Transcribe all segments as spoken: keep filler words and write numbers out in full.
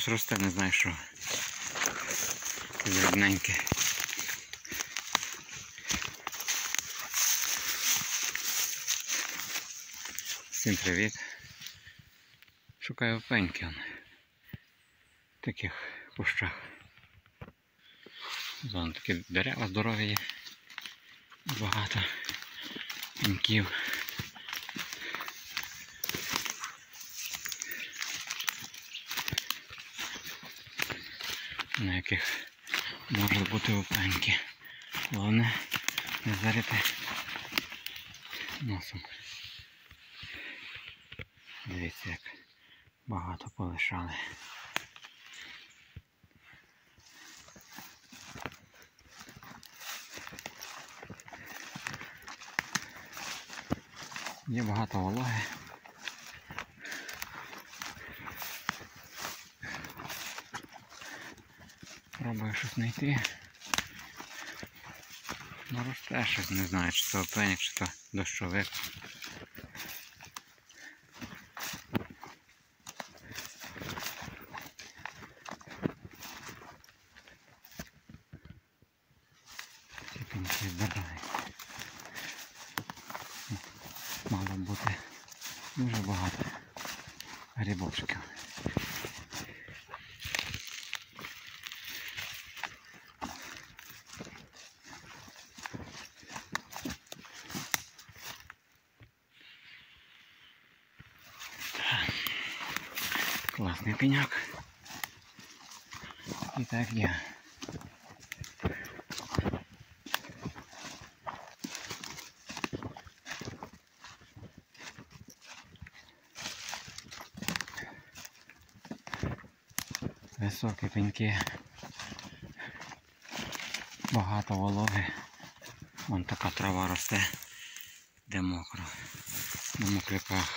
щось росте, не знаю що. Дрібненьке. Всім привіт. Шукаю опеньки в таких кущах. Вон такі дерева здорові є. Багато пеньків. На яких можуть бути опеньки. Головне не зарити носом. Дивіться, як багато полишали. Є багато вологи. Пробую щось знайти. Ну, росте щось, не знаю, чи це опеньок, чи то дощовик. Ці пеньки збирають. Мало бути дуже багато грибочків. Класний пеньок. І так є. Високі пеньки. Багато вологи. Вон така трава росте, де мокро. На мокряках.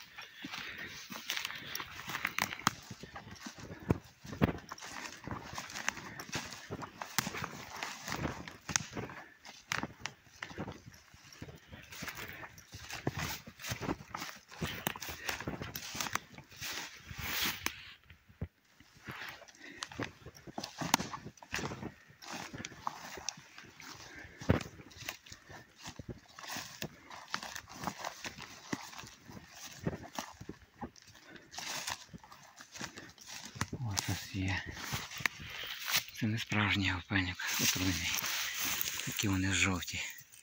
Ось є. Це не справжній опеньок, отруйний. Такі вони жовті.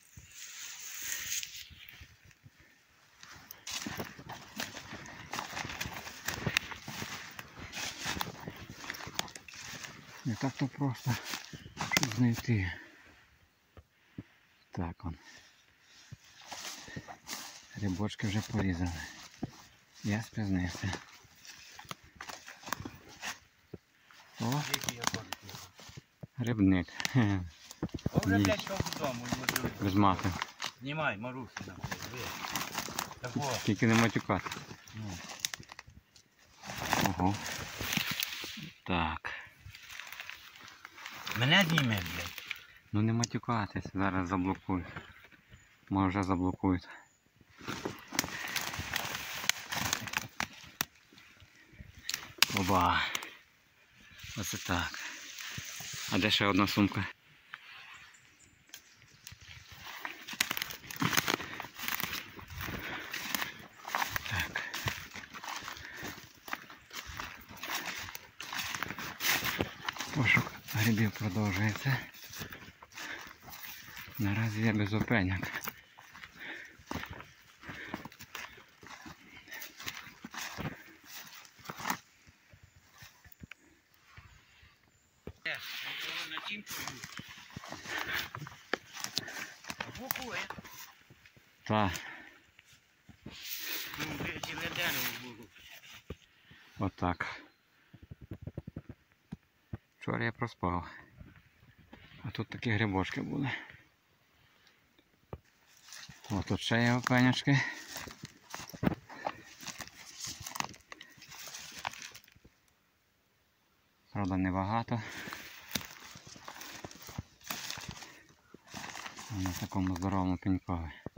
Не так то просто, щоб знайти. Так он. Грибочки вже порізали. Я спізнився. О, грибник. Добре, блядь, що вдома. Без мати. Знімай, Марусю, нахуй. Тільки не матюкати. Ну. Ого. Так. Мене зніме, блядь. Ну не матюкатись, зараз заблокують. Може вже заблокують. Оба. Оце так. А де ще одна сумка? Так. Пошук грибів продовжується. Наразі я без опеньок. Так. Отак. Вчора я проспав. А тут такі грибочки були. Ось тут ще є опенячки. Правда, небагато. На такому здоровому пенькові.